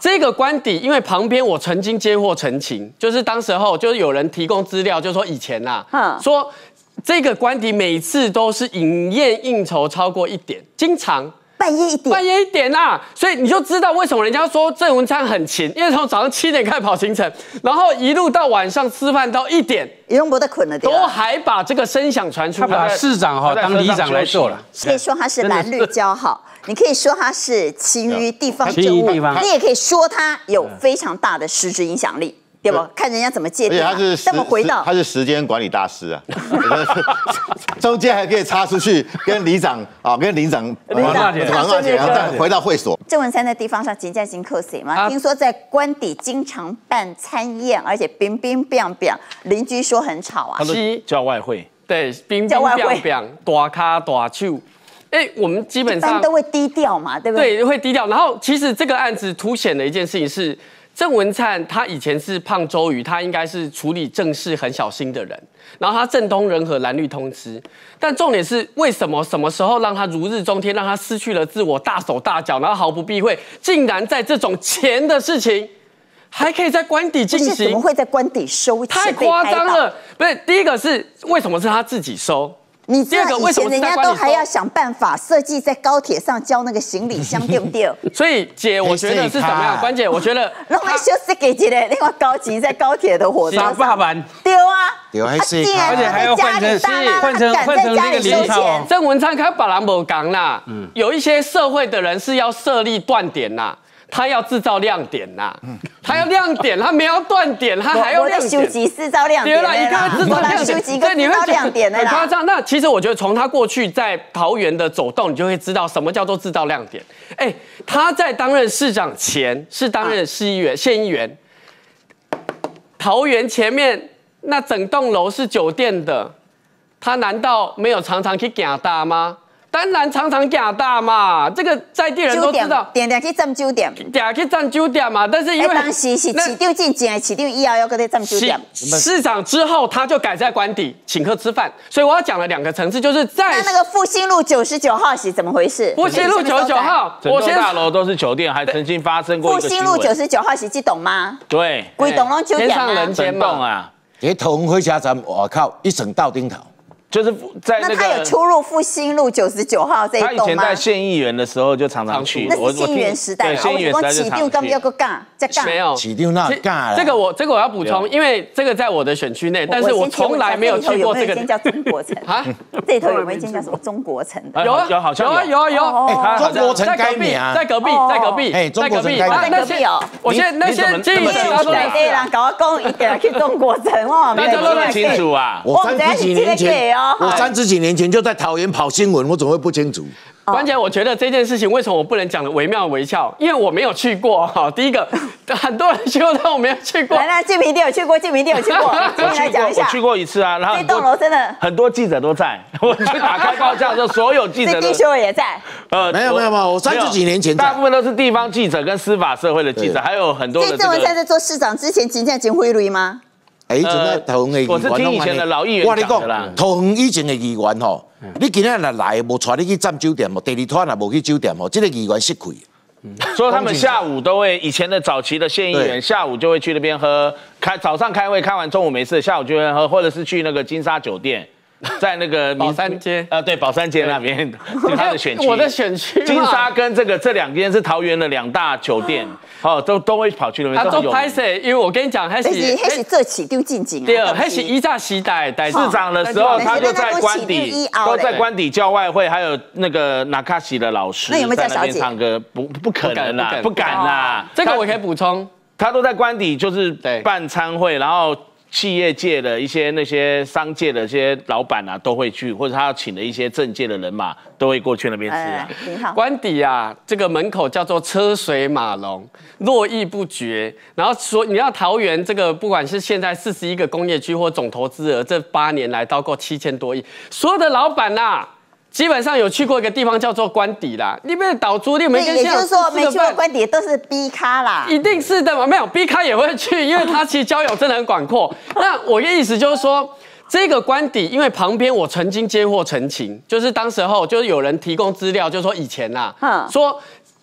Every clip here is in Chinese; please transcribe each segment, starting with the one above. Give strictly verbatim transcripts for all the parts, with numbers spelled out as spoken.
这个官邸，因为旁边我曾经接获澄清，就是当时候就是有人提供资料，就说以前呐、啊，说这个官邸每次都是饮宴应酬超过一点，经常。 半夜一点， 半夜一点啦、啊，所以你就知道为什么人家说郑文灿很勤，因为从早上七点开始跑行程，然后一路到晚上吃饭到一点， 也用不得困了， 都还把这个声响传出来。 他把市长哈当里长来做了， 可以说他是蓝绿交好，你可以说他是勤于地方政务，你也可以说他有非常大的实质影响力。 对不？看人家怎么界定、啊。 而且他是， 那么回到他是时间管理大师啊，中间还可以插出去跟里长啊，跟林长玩骂钱，玩骂钱，然后再回到会所。 郑文灿在地方上真正行扣谁吗？啊、听说在官邸经常办餐宴，而且冰冰冰冰，邻居说很吵啊。 他都叫外汇， 对，冰冰冰冰，大咖大手。哎，我们基本上都会低调嘛，对不对？ 对，会低调。然后其实这个案子凸显的一件事情是。 郑文灿他以前是胖周瑜，他应该是处理政事很小心的人，然后他政通人和，蓝绿通吃。但重点是为什么什么时候让他如日中天，让他失去了自我，大手大脚，然后毫不避讳，竟然在这种钱的事情，还可以在官邸进行？ 怎么会在官邸收钱？ 太夸张了！不是，第一个是为什么是他自己收？ 你知道以前人家都还要想办法设计在高铁上交那个行李箱，对不对？ 所以姐，我觉得是怎么样？关键我觉得， 让他休息给一个另外高级在高铁的火车上，对啊， 对，还是而且还要换成换成换成那个林超。 郑文灿他把人无讲啦，嗯，有一些社会的人是要设立断点啦。 他要制造亮点呐、啊，他要亮点，他没有断点，他还要亮点。 修集制造亮点， 对了，你看制造亮点， 对，你会亮点的很夸张。那其实我觉得从他过去在桃园的走动，你就会知道什么叫做制造亮点。哎，他在担任市长前是担任市议员、县议员，桃园前面那整栋楼是酒店的，他难道没有常常去行大吗？ 当然常常假大嘛，这个在地人都知道， 点点去占酒店， 点去占酒店嘛。但是因为当时是市长进前，市长以后要搁在占酒店。 市长之后他就改在官邸请客吃饭，所以我要讲了两个层次，就是在那那个复兴路九十九号是怎么回事？ 复兴路九十九号， 整栋大楼都是酒店，还曾经发生过一个新闻。 复兴路九十九号是这栋吗？ 对， 规栋拢酒店天上人间嘛。 在桃园火车站外口一整道顶头。 就是在那个， 那他有出入复兴路九十九号这一栋吗？ 他以前在县议员的时候就常常去， 那是县议员时代， 对，县议员时代就常去。 没有， 起定那干。 这个我这个我要补充，因为这个在我的选区内，但是我从来没有去过这个。 有没有一间叫中国城啊？这头有没有一间叫什么中国城？ 有啊， 有好像有啊有啊有啊。 中国城该名啊， 在隔壁，在隔壁， 哎，中国城该名。 那些哦， 我现在那些记者他在地人搞我讲，一定要去中国城哦。 大家都很清楚啊。 我三十几年前，我三十几年前就在桃园跑新闻，我怎么会不清楚？ 关键我觉得这件事情为什么我不能讲的惟妙惟肖？因为我没有去过哈。第一个，很多人去过，但我没有去过。 来来，季平一定有去过，季平一定有去过。 我去过，我去过一次啊。然后这栋楼真的很多记者都在。我去打开报价的时候，所有记者。 地修也在。 呃，没有没有没有，我三十几年前， 大部分都是地方记者跟司法社会的记者，还有很多的。 所以郑文灿在做市长之前，真正真贿赂吗？ 哎，以前在桃园的议员， 我是听以前的老议员讲的啦。 桃园以前的议员吼。 你今天来来，无带你去占酒店，无第二摊也无去酒店，哦，这个议员失亏。 所以他们下午都会，以前的早期的县议员下午就会去那边喝，开早上开会，开完中午没事，下午就会喝，或者是去那个金沙酒店，在那个宝山街， 呃，对，宝山街那边，他的选区， 我的选区， 金沙跟这个这两间是桃园的两大酒店，哦，都都会跑去那边。 啊，都拍摄，因为我跟你讲，还是还是这起丢进京啊， 对，还是依照时代代市长的时候，他就在官邸，都在官邸教外汇，还有那个纳卡西的老师在那边唱歌，不不可能啦，不敢啦。 这个我可以补充， 他都在官邸，就是办餐会，然后。企业界的一些那些商界的一些老板啊，都会去，或者他要请的一些政界的人马，都会过去那边吃啊。 挺好。 官邸啊，这个门口叫做车水马龙，络绎不绝。然后说你要桃园这个，不管是现在四十一个工业区或总投资额，这八年来超过七千多亿，所有的老板呐、啊。基本上有去过一个地方叫做官邸啦，那边的岛租你没跟也就是说没去过官邸都是 B 咖啦， 一定是的嘛，没有 B 咖也会去，因为他其实交友真的很广阔。那我的意思就是说，这个官邸因为旁边我曾经接获澄清，就是当时候就是有人提供资料，就说以前呐、啊，说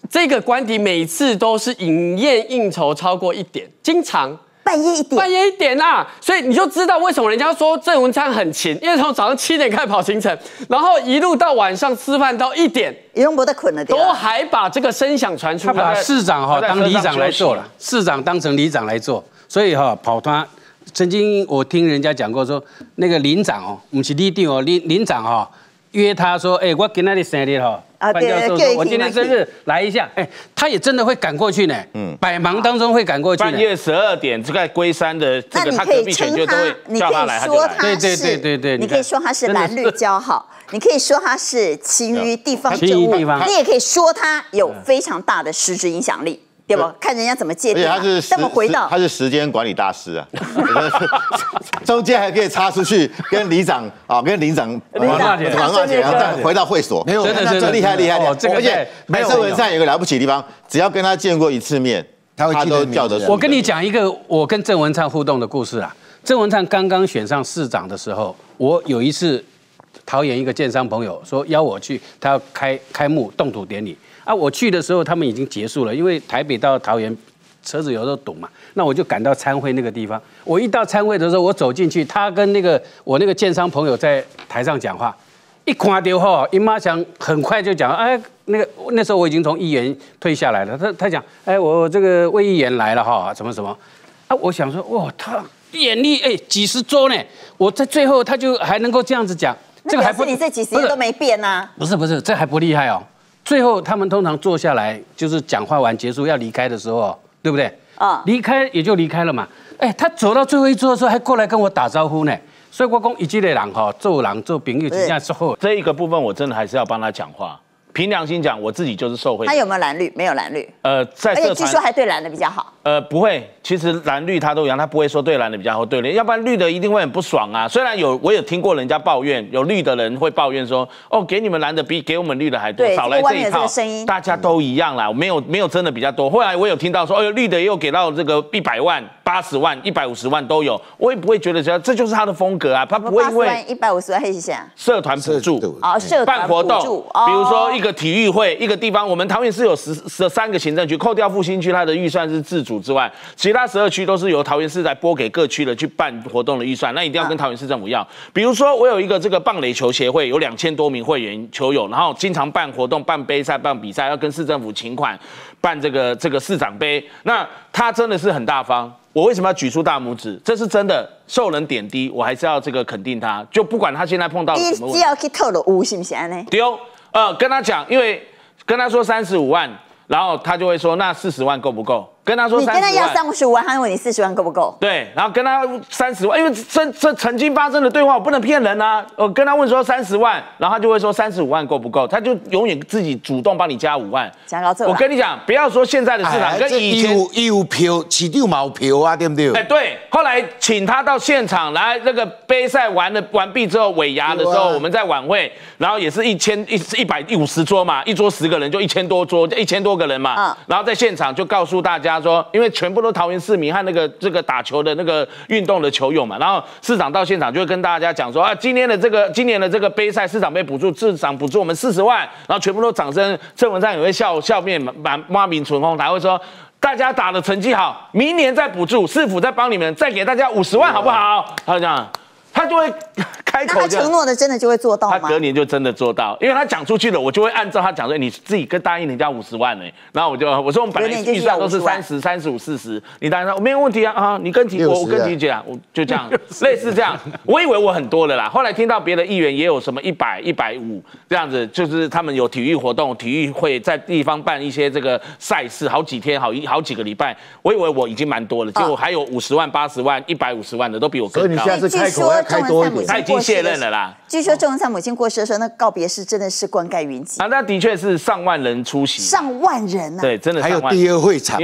这个官邸每次都是饮宴应酬超过一点，经常。 半夜一点， 半夜一点啦、啊，所以你就知道为什么人家说郑文灿很勤，因为从早上七点开始跑行程，然后一路到晚上吃饭到一点， 也用不得困了， 都还把这个声响传出来。 他把市长哈当里长来做了，市长当成里长来做，所以哈跑他。曾经我听人家讲过说，那个林长哦，不是里长哦，林林长哈约他说，哎，我今天的生日哈。 啊， 范教授说：“我今天生日，来一下。”哎，他也真的会赶过去呢。嗯，百忙当中会赶过去。 半夜十二点，这个龟山的这个他隔壁犬就都会叫他来，他就来。 对对对对对， 你可以说他是蓝绿交好，你可以说他是勤于地方政务，你也可以说他有非常大的实质影响力。 对不？看人家怎么界定。 而且他是， 那么回到他是时间管理大师啊，中间还可以插出去跟里长啊，跟里长王大姐， 王大姐，然后再回到会所， 没有， 真的真的厉害厉害厉害。而且没有郑文灿有个了不起的地方，只要跟他见过一次面， 他会都叫得出。 我跟你讲一个我跟郑文灿互动的故事啊。郑文灿刚刚选上市长的时候，我有一次桃园一个建商朋友说邀我去，他要开开幕动土典礼。 啊，我去的时候他们已经结束了，因为台北到桃园车子有时候堵嘛，那我就赶到参会那个地方。我一到参会的时候，我走进去，他跟那个我那个建商朋友在台上讲话，一看到后，殷妈祥很快就讲，哎，那个那时候我已经从议员退下来了，他他讲，哎，我这个魏议员来了哈，什么什么，啊，我想说，哇，他眼力哎几十桌呢，我在最后他就还能够这样子讲， 这个还不你这几十年都没变呐？ 不是不是，这还不厉害哦。 最后他们通常坐下来，就是讲话完结束要离开的时候，对不对？啊，离开也就离开了嘛。哎，他走到最后一桌的时候，还过来跟我打招呼呢。所以我讲，一这个人哈，做人做朋友真正是好。 这一个部分我真的还是要帮他讲话。凭良心讲，我自己就是受贿。 他有没有蓝绿？没有蓝绿。 呃，在而且据说还对蓝的比较好。 呃，不会，其实蓝绿他都一样，他不会说对蓝的比较好，对蓝，要不然绿的一定会很不爽啊。虽然有我有听过人家抱怨，有绿的人会抱怨说，哦，给你们蓝的比给我们绿的还多，少来这一套。大家都一样啦，没有没有真的比较多。后来我有听到说，哦，绿的也有给到这个一百万、八十万、一百五十万都有，我也不会觉得这这就是他的风格啊，他不会因为一百五十万黑一下社团补助啊，社办活动，比如说一个体育会，一个地方，我们桃园市有十十三个行政区，扣掉复兴区，它的预算是自主之外，其他十二区都是由桃园市来拨给各区的去办活动的预算，那一定要跟桃园市政府要。比如说，我有一个这个棒垒球协会，有两千多名会员球友，然后经常办活动、办杯赛、办比赛，要跟市政府请款办这个这个市长杯。那他真的是很大方。我为什么要举出大拇指？这是真的，受人点滴，我还是要这个肯定他。就不管他现在碰到了什么问题， 只要去透露有，是不是安尼？ 丢，呃，跟他讲，因为跟他说三十五万，然后他就会说那四十万够不够？跟他说， 你跟他要三十五万，他问你四十万够不够？ 对，然后跟他三十万，因为这这曾经发生的对话，我不能骗人啊。我跟他问说三十万，然后他就会说三十五万够不够？他就永远自己主动帮你加五万。 加到这， 我跟你讲，不要说现在的市场跟以前有有票，市长嘛有票啊，对不对？ 哎，对。后来请他到现场来，那个杯赛完了完毕之后，尾牙的时候，我们在晚会，然后也是一千一一百一五十桌嘛，一桌十个人就一千多桌，一千多个人嘛。嗯。然后在现场就告诉大家说，因为全部都桃园市民和那个这个打球的那个运动的球友嘛，然后市长到现场就会跟大家讲说啊，今天的这个今年的这个杯赛市长杯补助，市长补助我们四十万，然后全部都掌声，郑文灿也会笑笑面满骂名存哄，他会说大家打的成绩好，明年再补助，市府再帮你们再给大家五十万好不好？他就这样。他就会开口， 那他承诺的真的就会做到吗？ 他隔年就真的做到，因为他讲出去了，我就会按照他讲说，你自己跟答应人家五十万呢、欸，然后我就我说我们本来预算都是三十、三十五、四十，你答应他我没有问题啊啊，你跟提我我跟提讲，我就这样类似这样，我以为我很多了啦，后来听到别的议员也有什么一百、一百五这样子，就是他们有体育活动、体育会在地方办一些这个赛事，好几天、好一好几个礼拜，我以为我已经蛮多了，结果还有五十万、八十万、一百五十万的都比我更高。 所以你下次开口要开多一点。 他已经卸任了啦。 据说郑文灿母亲过世的时候，那告别式真的是冠盖云集啊，那的确是上万人出席， 上万人啊， 对，真的还有第二会场， 因为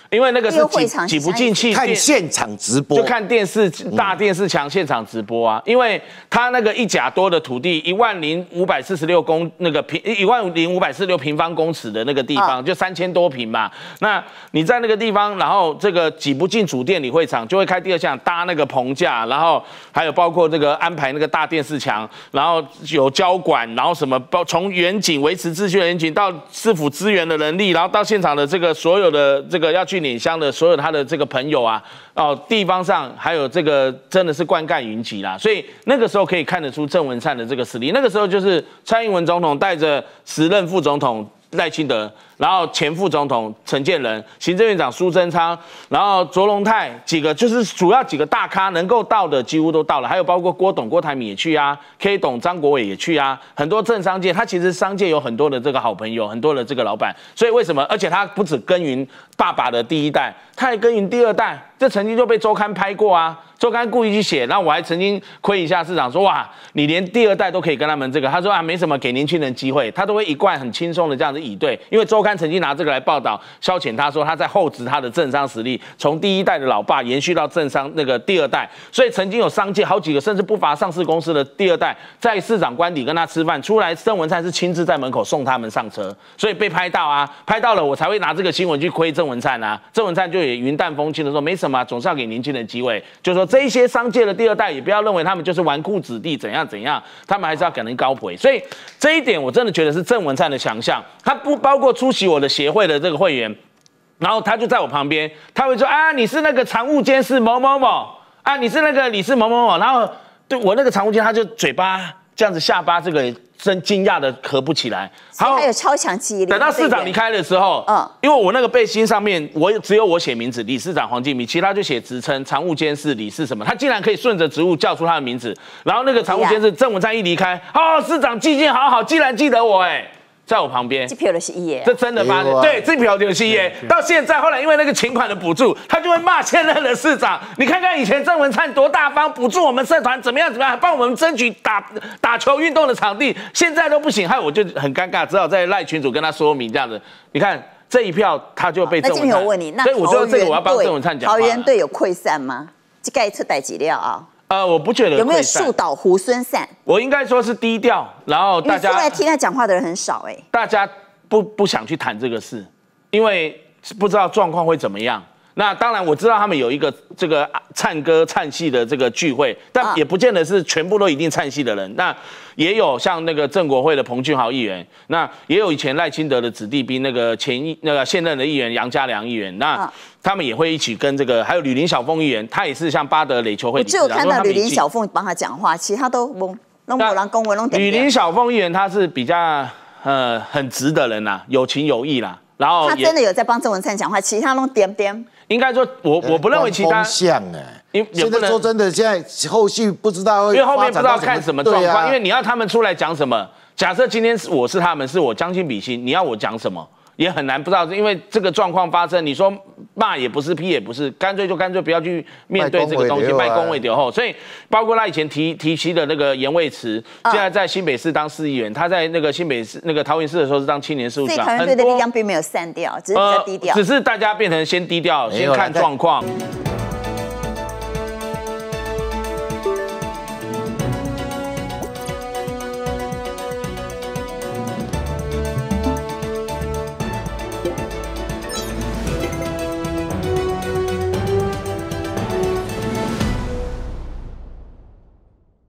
因为那个是挤挤不进去， 看现场直播， 就看电视大电视墙现场直播啊。因为他那个一甲多的土地，一万零五百四十六公那个平一万零五百四十六平方公尺的那个地方，就三千多平嘛。那你在那个地方，然后这个挤不进主电理会场，就会开第二项搭那个棚架，然后还有包括这个安排那个大电视墙，然后有交管，然后什么包从远景维持秩序的远景到市府支援的能力，然后到现场的这个所有的这个要去领香的所有他的这个朋友啊，哦，地方上还有这个真的是灌溉云集啦，所以那个时候可以看得出郑文灿的这个实力。那个时候就是蔡英文总统带着时任副总统赖清德，然后前副总统陈建仁、行政院长苏贞昌，然后卓荣泰几个就是主要几个大咖能够到的几乎都到了，还有包括郭董、郭台铭也去啊 ，K 董、张国伟也去啊，很多政商界，他其实商界有很多的这个好朋友，很多的这个老板，所以为什么？而且他不止耕耘爸爸的第一代，他还耕耘第二代，这曾经就被周刊拍过啊。周刊故意去写，然后我还曾经亏一下市长说，哇，你连第二代都可以跟他们这个，他说啊，没什么给年轻人机会，他都会一贯很轻松的这样子以对，因为周刊曾经拿这个来报道消遣他说他在厚植他的政商实力，从第一代的老爸延续到政商那个第二代，所以曾经有商界好几个甚至不乏上市公司的第二代在市长官邸跟他吃饭，出来郑文灿是亲自在门口送他们上车，所以被拍到啊，拍到了我才会拿这个新闻去亏郑文灿啊，郑文灿就也云淡风轻的说没什么、啊，总是要给年轻人机会，就说这一些商界的第二代也不要认为他们就是纨绔子弟怎样怎样，他们还是要给人高赔。所以这一点我真的觉得是郑文灿的强项。他不包括出席我的协会的这个会员，然后他就在我旁边，他会说啊，你是那个常务监事某某某啊，你是那个理事某某某，然后对我那个常务监他就嘴巴这样子下巴这个真惊讶的合不起来。 好，还有超强记忆力。 等到市长离开的时候，嗯，因为我那个背心上面我只有我写名字，理事长黄敬明，其他就写职称，常务监事、理事什么，他竟然可以顺着职务叫出他的名字。然后那个常务监事郑文灿一离开，哦，市长记性好好，竟然记得我哎、欸。在我旁边， 这票的是一耶， 这真的发生，对，这票就是一耶。到现在，后来因为那个请款的补助，他就会骂现任的市长。你看看以前郑文灿多大方，补助我们社团怎么样怎么样，还帮我们争取打打球运动的场地，现在都不行，害我就很尴尬，只好在赖群组跟他说明这样子。你看这一票，他就被郑文灿。 那今天我问你，那所以我说这个我要帮郑文灿讲话。 桃园队有溃散吗？这该出代几料啊？ 呃，我不觉得有没有树倒猢狲散？ 我应该说是低调，然后大家出来听他讲话的人很少哎、欸， 大家。不不想去谈这个事，因为不知道状况会怎么样。那当然我知道他们有一个这个唱歌唱戏的这个聚会，但也不见得是全部都一定唱戏的人。那也有像那个郑国会的彭俊豪议员，那也有以前赖清德的子弟兵那个前议那个现任的议员杨家良议员，那他们也会一起跟这个还有吕林小凤议员，他也是像巴德垒球会。 我只有看到吕林小凤帮他讲话，其他都懵弄我让公文弄。 吕林小凤议员他是比较。呃，很直的人呐，有情有义啦。然后他真的有在帮郑文灿讲话，其他都点点。 应该说我，我我不认为其他。 像哎， 因为现在说真的，现在后续不知道， 因为后面不知道看什么状况， 啊、 因为你要他们出来讲什么。假设今天我是他们，是我将心比心，你要我讲什么？也很难不知道，因为这个状况发生，你说骂也不是，批也不是，干脆就干脆不要去面对这个东西，卖公位丢后。所以包括他以前提提起的那个严卫慈，现在在新北市当市议员，他在那个新北市那个桃园市的时候是当青年事务长， 所以桃园队的力量并没有散掉，只是比较低调、 呃，只是大家变成先低调，先看状况。